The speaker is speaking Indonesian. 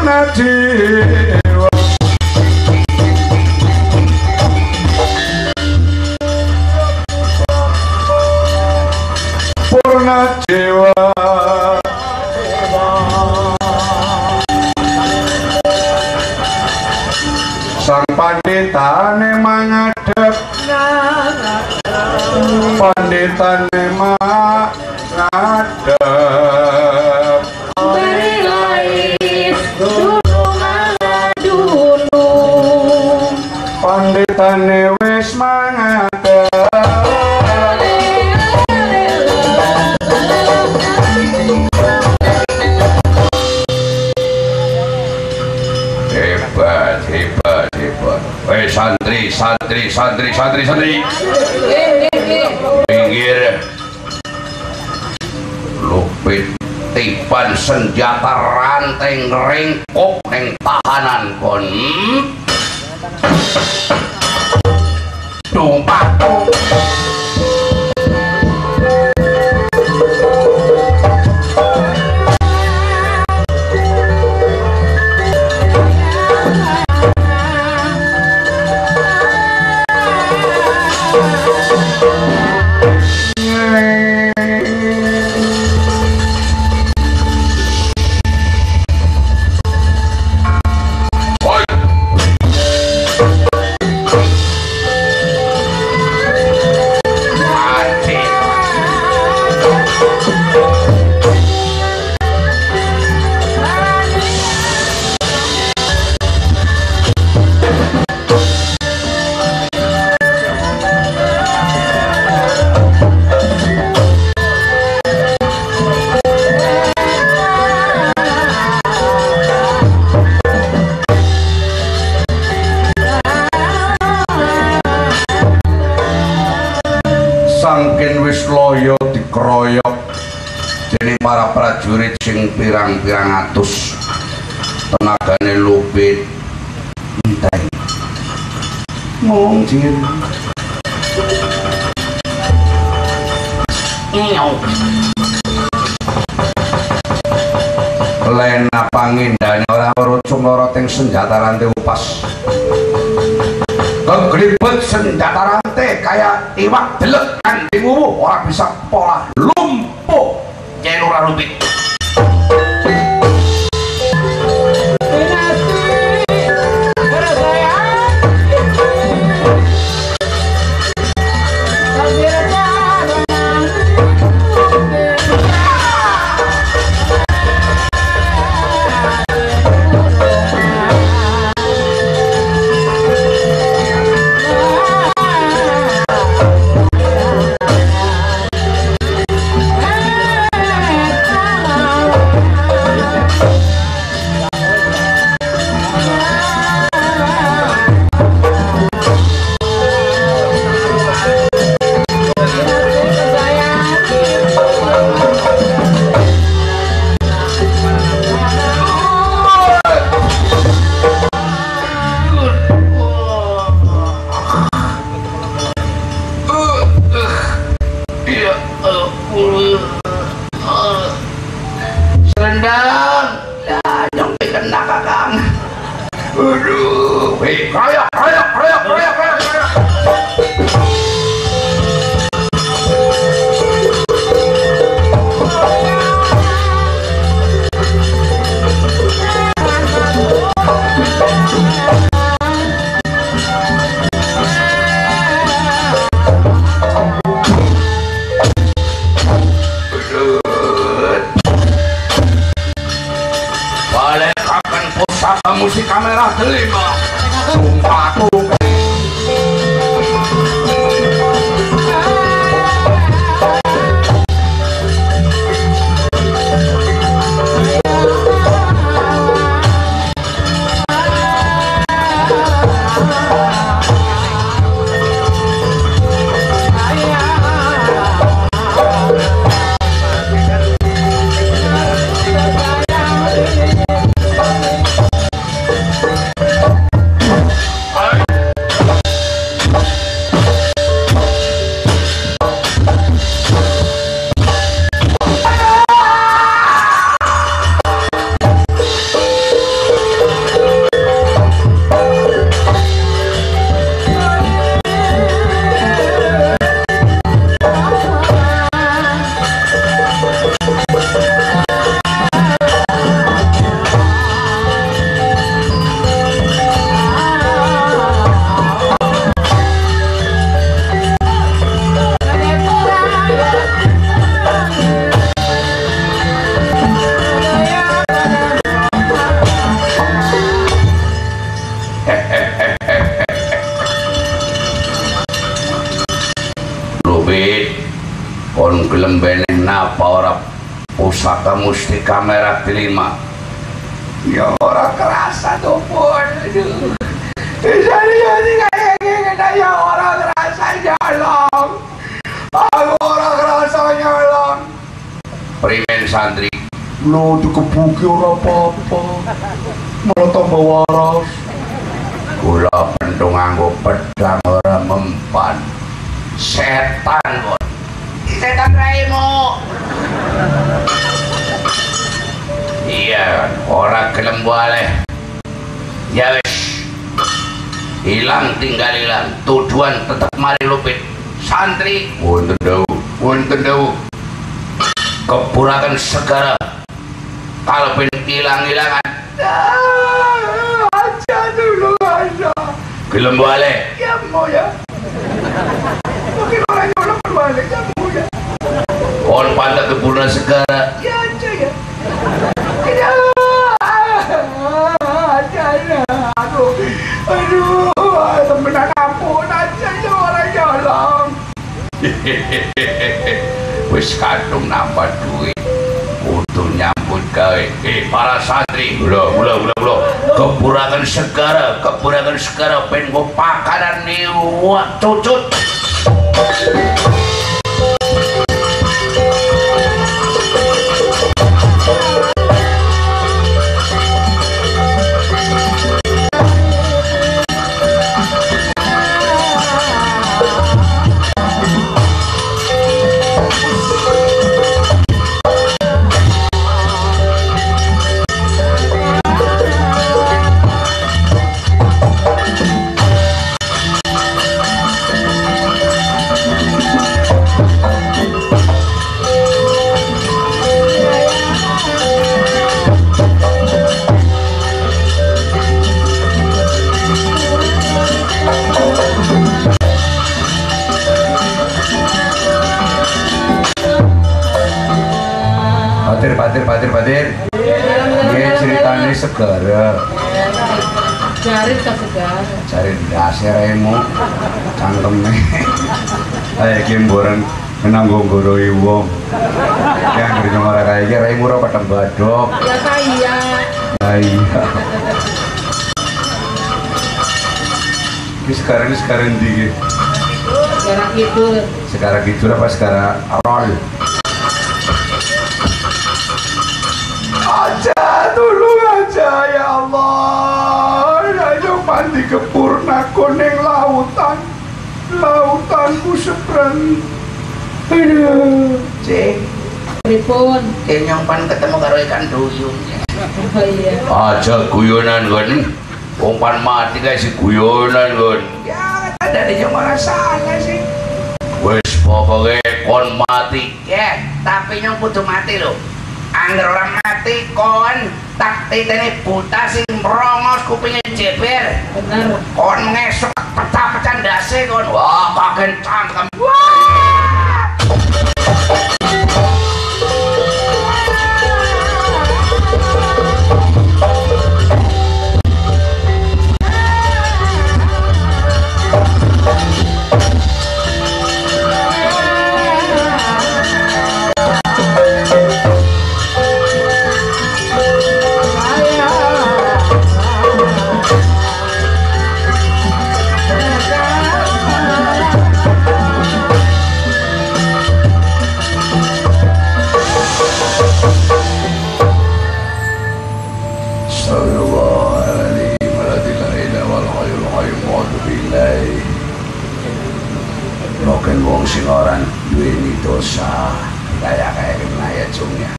jiwa purna jiwa sang panditane mangadep panditane mangadep panditane wis mangadep santri pinggir lupit tiban senjata ranteng ringkuk neng tahanan kon tumpak dikeroyok jadi para prajurit sing pirang-pirang atus tenagane lupit entai mungkin lena pangindane ora rucung lara teng senjata rantai upas kegribet senjata rantai kayak iwak delek kan dimumu orang bisa pola lumpuh cenura lupit musik kamera kelima sumpah kon gelem beneh napa ora pusaka mustika merah delima ya ora kerasa to pun aduh jadi kayak ya ora kerasa nyolong aku ora kerasa nyolong primen santri lo dikebuki ora apa-apa malah tambah waras kula pentung nganggo pedang ora mempan setan kon setan raimu iya ora gelem boleh ya wis hilang tinggal hilang tujuan tetap mari lupit santri wonten dawu kepurakan segara kalau pengen hilang-hilangan aja dulu aja gelem boleh ya mau ya mungkin orang nyolong balik ya mau ya kon pantas kepura segara ya aja ya aduh temenan ampun aja ya orang nyolong wis kadung nambah duit kudu nyambut gawe para santri bula kepurakan segara pengen go pakanan niwa cucut Patir ini ceritanya segara cari ke segara cari dasar emu cangkemnya ayo kimboran menanggung goroi wong yang dari nomor kaya rai murah pada badok ya kaya iya ini sekarang di sekarang gitu apa sekarang roll aja dulu aja ya Allah ayo mandi kepurna kuning lautanku seberang aduh cek pripun nyongpan ketemu karo ikan duyung oh iya aja guyonan kan umpan mati guys si guyonan kan ya ada yang malah salah sih wes pokoknya kon mati ya tapi nyong kudu mati loh anggar orang mati kon tak titene buta sing merongos kupingnya jeber benar kon ngesok pecah-pecah ndase kon wah kagen cangkem